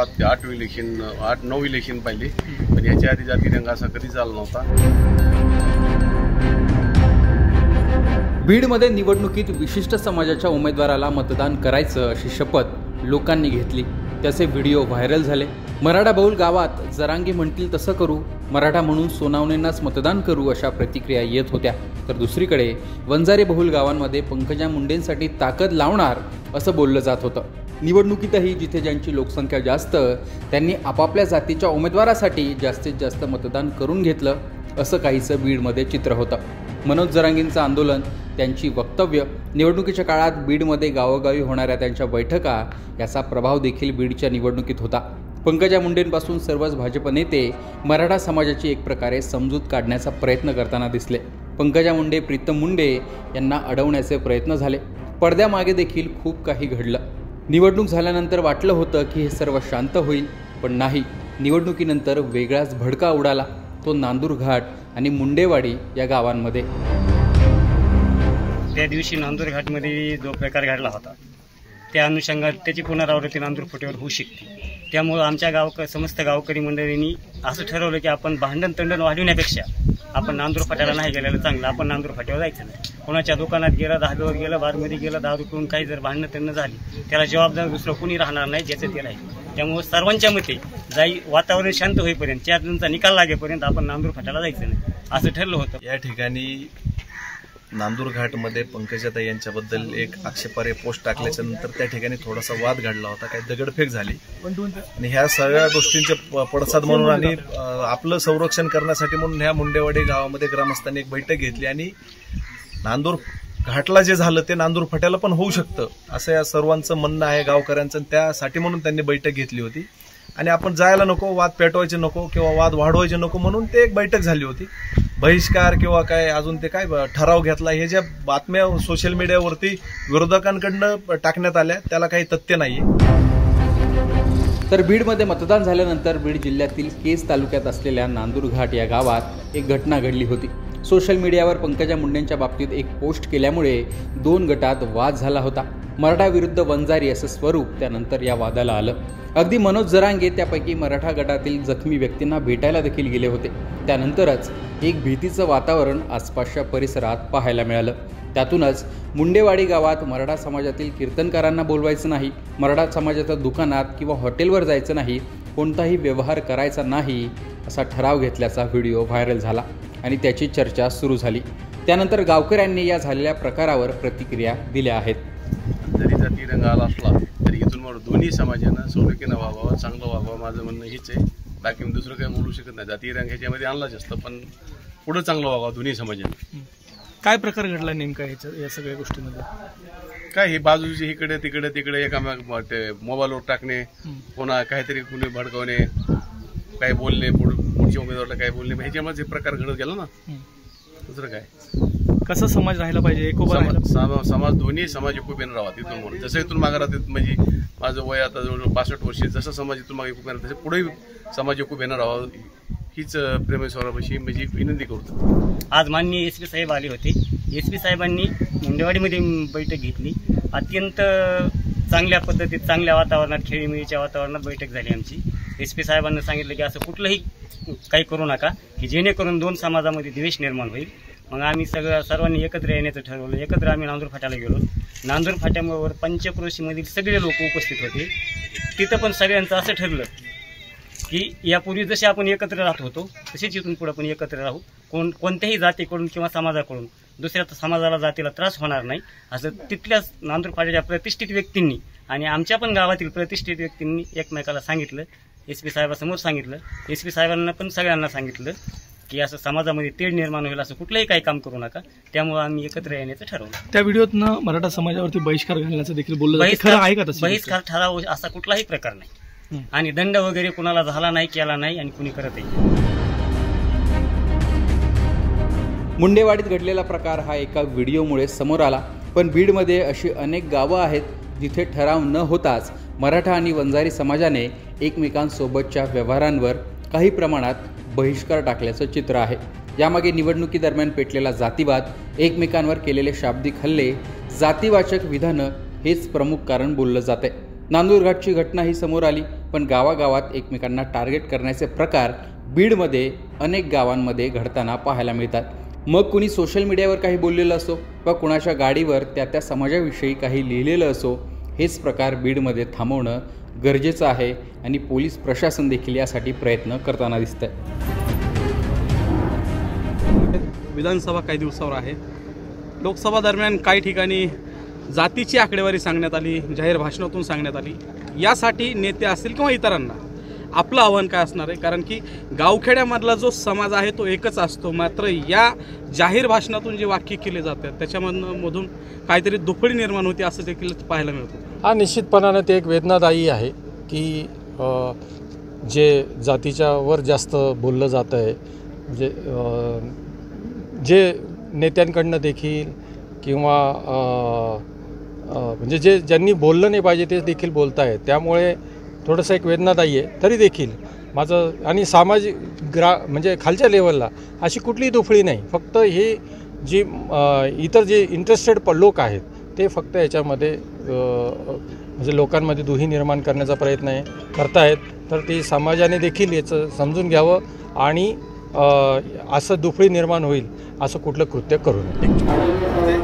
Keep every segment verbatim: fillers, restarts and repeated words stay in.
सात ते आठ इलेक्शन आठ नऊ इलेक्शन पाहिले, पण याच्या आधी जातीरंग असा कधी झाला नव्हता. बीडमध्ये निवडणुकीत विशिष्ट समाजाच्या उमेदवाराला मतदान करायचं अशी शपथ लोकांनी घेतली. त्याचे व्हिडिओ व्हायरल झाले. मराठा बहुल गावात जरांगे म्हणतील तसं करू, मराठा म्हणून सोनावणेंनाच मतदान करू अशा प्रतिक्रिया येत होत्या. तर दुसरीकडे वंजारी बहुल गावांमध्ये पंकजा मुंडेंसाठी ताकद लावणार असं बोललं जात होतं. निवडणुकीतही जिथे ज्यांची लोकसंख्या जास्त त्यांनी आपापल्या जातीच्या उमेदवारासाठी जास्तीत जास्त मतदान करून घेतलं असं काहीसं बीडमध्ये चित्र होतं. मनोज जरांगेंचं आंदोलन, त्यांची वक्तव्य, निवडणुकीच्या काळात बीडमध्ये गावोगावी होणाऱ्या त्यांच्या बैठका याचा प्रभाव देखील बीडच्या निवडणुकीत होता. पंकजा मुंडेंपासून सर्वच भाजप नेते मराठा समाजाची एक प्रकारे समजूत काढण्याचा प्रयत्न करताना दिसले. पंकजा मुंडे, प्रीतम मुंडे यांना अडवण्याचे प्रयत्न झाले. पडद्यामागे देखील खूप काही घडलं. निवडणूक झाल्यानंतर वाटलं होतं की हे सर्व शांत होईल, पण नाही. निवडणुकीनंतर वेगळाच भडका उडाला, तो नांदूर घाट आणि मुंडेवाडी या गावांमध्ये. त्या दिवशी नांदूर घाटमध्ये जो प्रकार घडला होता त्या अनुषंगात त्याची पुनरावृत्ती नांदूर फुटेवर होऊ शकते. त्यामुळं आमच्या गाव समस्त गावकरी मंडळींनी असं ठरवलं की आपण भांडण तंडण वाढवण्यापेक्षा आपण नांदूर फाट्याला नाही गेलेलं चांगलं. आपण नांदूर फाट्यावर जायचं नाही. कोणाच्या दुकानात गेलं, धाब्यावर गेलं, बारमध्ये गेलं, दारू पिऊन काही जर भांडणं तंडण झाली त्याला जबाबदार दुसरं कोणी राहणार नाही, ज्याचं ते राहील. त्यामुळं सर्वांच्या मते जाई वातावरण शांत होईपर्यंत, चार जणांचा निकाल लागेपर्यंत आपण नांदूर फाट्याला जायचं नाही असं ठरलं होतं. या ठिकाणी नांदूर घाटमध्ये पंकजाताई यांच्याबद्दल एक आक्षेपार्ह पोस्ट टाकल्याच्या नंतर त्या ठिकाणी थोडासा वाद घडला होता, काही दगडफेक झाली आणि ह्या सगळ्या गोष्टींचे पडसाद म्हणून आणि आपलं संरक्षण करण्यासाठी म्हणून ह्या मुंडेवाडी गावामध्ये ग्रामस्थांनी एक बैठक घेतली आणि नांदूर घाटला जे झालं ते नांदूर फाट्याला पण होऊ शकतं असं या सर्वांचं म्हणणं आहे गावकऱ्यांचं. त्यासाठी म्हणून त्यांनी बैठक घेतली होती आणि आपण जायला नको, वाद पेटवायचे नको किंवा वाद वाढवायचे नको म्हणून ते एक बैठक झाली होती. बहिष्कार किंवा काय अजून ते काय ठराव घेतला, हे ज्या बातम्या सोशल मीडियावरती विरोधकांकडनं टाकण्यात आल्या त्याला काही तथ्य नाहीये. तर बीडमध्ये मतदान झाल्यानंतर बीड जिल्ह्यातील केज तालुक्यात असलेल्या नांदूर घाट या गावात एक घटना घडली होती. सोशल मीडियावर पंकजा मुंडेंच्या बाबतीत एक पोस्ट केल्यामुळे दोन गटात वाद झाला होता. मराठा विरुद्ध वंजारी असं स्वरूप त्यानंतर या वादाला आलं. अगदी मनोज जरांगे त्यापैकी मराठा गटातील जखमी व्यक्तींना भेटायला देखील गेले होते. त्यानंतरच एक भीतीचं वातावरण आसपासच्या परिसरात पाहायला मिळालं. त्यातूनच मुंडेवाडी गावात मराठा समाजातील कीर्तनकारांना बोलवायचं नाही, मराठा समाजाच्या दुकानात किंवा हॉटेलवर जायचं नाही, कोणताही व्यवहार करायचा नाही असा ठराव घेतल्याचा व्हिडिओ व्हायरल झाला आणि त्याची चर्चा सुरू झाली. त्यानंतर गावकऱ्यांनी या झालेल्या प्रकारावर प्रतिक्रिया दिल्या आहेत. जरी जातीरंग आला असला तरी इथून मला दोन्ही समाजानं सौलकीनं वागावं, चांगलं वागावं, माझं म्हणणं हेच आहे. बाकी मी दुसरं काही बोलू शकत नाही. जातीरंग ह्याच्यामध्ये आणलाच असतं, पण पुढं चांगलं वागावं दोन्ही समाजानं. काय प्रकार घडला नेमका ह्याच्या या सगळ्या गोष्टीमध्ये? काय हे बाजूचे इकडे तिकडे तिकडे एकामेक मोबाईलवर टाकणे, कोणा काहीतरी कुणी भडकवणे, काही बोलणे, पुढच्या उमेदवाराला काय बोलणे, ह्याच्यामध्ये प्रकार घडत गेला ना. दुसरं काय, कसा समाज राहायला पाहिजे, समाज समाज दोन्ही समाज एकोप्यानं राहावा. तिथून म्हणून जसं इथून मागे राहतात, म्हणजे माझं वय आता जवळजवळ पासष्ट वर्षे, जसं समाज इथून मागे एकोप्यानं तसं पुढे समाज एकोप्यानं राहावं हीच प्रेमेश्वरापाशी म्हणजे विनंती करतो. आज माननीय एस पी साहेब आले होते. एस पी साहेबांनी मुंडेवाडीमध्ये बैठक घेतली. अत्यंत चांगल्या पद्धतीत, चांगल्या वातावरणात, खेळीमेळीच्या वातावरणात बैठक झाली आमची. एस पी साहेबांना सांगितलं की असं कुठलंही काही करू नका की जेणेकरून दोन समाजामध्ये द्वेष निर्माण होईल. मग आम्ही सगळं सर्वांनी एकत्र येण्याचं ठरवलं. एकत्र आम्ही नांदूर फाट्याला गेलो. नांदूर फाट्यावर पंचक्रोशीमधील सगळे लोक उपस्थित होते. तिथं पण सगळ्यांचं असं ठरलं की यापूर्वी जसे आपण एकत्र राहत होतो तसेच इथून पुढे पण एकत्र राहू. कोण कोणत्याही जातीकडून किंवा समाजाकडून दुसऱ्या समाजाला, जातीला त्रास होणार नाही असं तिथल्याच नांदूर फाट्याच्या प्रतिष्ठित व्यक्तींनी आणि आमच्या पण गावातील प्रतिष्ठित व्यक्तींनी एकमेकाला सांगितलं. एस पी साहेबांसमोर सांगितलं. एस पी साहेबांना पण सगळ्यांना सांगितलं की असं समाजामध्ये तेढ निर्माण होईल, असं कुठलंही काही काम करू नका. त्यामुळे आम्ही एकत्र येण्याचं ठरवलं. त्या व्हिडिओतनं मराठा समाजावरती बहिष्कार घालण्याचं देखील बोललं जातं. बहिष्कार ठराव असा कुठलाही प्रकार नाही आणि दंड वगैरे कुणाला झाला नाही, केला नाही आणि कुणी करतही. मुंडेवाडीत घडलेला प्रकार हा एका व्हिडिओमुळे समोर आला. पण बीडमध्ये अशी अनेक गावं आहेत जिथे ठराव न होताच मराठा आणि वंजारी समाजाने एकमेकांसोबतच्या व्यवहारांवर काही प्रमाणात बहिष्कार टाकल्याचं चित्र आहे. यामागे निवडणुकीदरम्यान पेटलेला जातीवाद, एकमेकांवर केलेले शाब्दिक हल्ले, जातीवाचक विधानं हेच प्रमुख कारण बोललं जाते. नांदूर घाटची घटना ही समोर आली. पण गावागावात एकमेकांना टार्गेट करण्याचे प्रकार बीडमध्ये अनेक गावांमध्ये घडताना पाहायला मिळतात. मग कुणी सोशल मीडियावर काही बोललेलं असो वा कुणाच्या गाडीवर त्या त्या समाजाविषयी काही लिहिलेलं असो, हेच प्रकार बीडमध्ये थांबवणं गरजेचं आहे आणि पोलीस प्रशासन देखील यासाठी प्रयत्न करताना दिसतंय. विधानसभा काही दिवसावर आहे. लोकसभा दरम्यान काही ठिकाणी जातीची आकडेवारी सांगण्यात आली, जाहीर भाषणातून सांगण्यात आली. यासाठी नेते असतील किंवा इतरांना आपलं आव्हान काय असणार आहे? कारण की गावखेड्यामधला जो समाज आहे तो एकच असतो, मात्र या जाहीर भाषणातून जे वाक्य केले जातात त्याच्यामधून मधून काहीतरी दुफळी निर्माण होते असं देखील पाहायला मिळतं. हा निश्चितपणानं ते एक वेदनादायी आहे की जे जातीच्या वर जास्त बोललं जातं आहे, म्हणजे जे नेत्यांकडनं देखील किंवा म्हणजे जे ज्यांनी बोललं नाही पाहिजे ते देखील बोलत आहेत. त्यामुळे थोडंसं एक वेदनादायी आहे. तरी देखील माझं आणि सामाजिक ग्रा म्हणजे खालच्या लेवलला अशी कुठलीही दुफळी नाही. फक्त हे जी इतर जे इंटरेस्टेड प लोक आहेत ते फक्त याच्यामध्ये म्हणजे लोकांमध्ये दुही निर्माण करण्याचा प्रयत्न आहे करतायत. तर ती समाजाने देखील याचं समजून घ्यावं आणि असं दुफळी निर्माण होईल असं कुठलं कृत्य करू नये.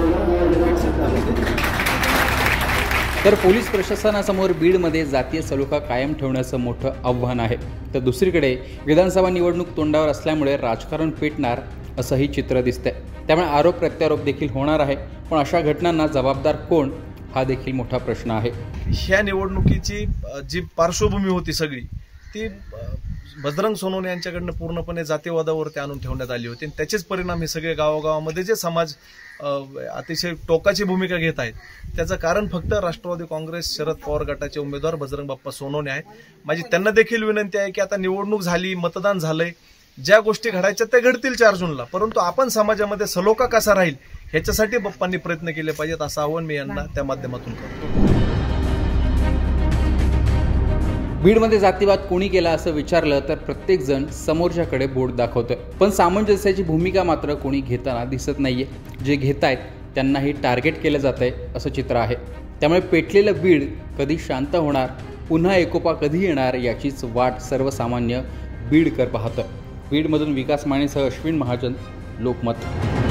तर पोलीस प्रशासनासमोर बीडमध्ये जातीय सलोखा कायम ठेवण्याचं मोठं आव्हान आहे. तर दुसरीकडे विधानसभा निवडणूक तोंडावर असल्यामुळे राजकारण पेटणार असंही चित्र दिसतंय. त्यामुळे आरोप प्रत्यारोप देखील होणार आहे. पण अशा घटनांना जबाबदार कोण हा देखील मोठा प्रश्न आहे. ह्या निवडणुकीची जी पार्श्वभूमी होती सगळी ती बजरंग सोनवणे यांच्याकडनं पूर्णपणे जातीवादावरती आणून ठेवण्यात आली होती. आणि त्याचेच परिणाम हे सगळे गावागावामध्ये जे समाज अतिशय टोकाची भूमिका घेत आहेत त्याचं कारण फक्त राष्ट्रवादी काँग्रेस शरद पवार गटाचे उमेदवार बजरंग बाप्पा सोनवणे आहेत. माझी त्यांना देखील विनंती आहे की आता निवडणूक झाली, मतदान झालंय, ज्या गोष्टी घडायच्या त्या घडतील चार जूनला, परंतु आपण समाजामध्ये सलोखा कसा राहील ह्याच्यासाठी बाप्पांनी प्रयत्न केले पाहिजेत असं आवाहन मी यांना त्या माध्यमातून करतो. बीडमध्ये जातीवाद कोणी केला असं विचारलं तर प्रत्येकजण समोरच्याकडे बोट दाखवतोय. पण सामंजस्याची भूमिका मात्र कोणी घेताना दिसत नाहीये. जे घेत आहेत त्यांनाही टार्गेट केलं जातंय असं चित्र आहे. त्यामुळे पेटलेलं बीड कधी शांत होणार, पुन्हा एकोपा कधी येणार याचीच वाट सर्वसामान्य बीडकर पाहतं. बीडमधून विकास मानेसह अश्विन महाजन, लोकमत.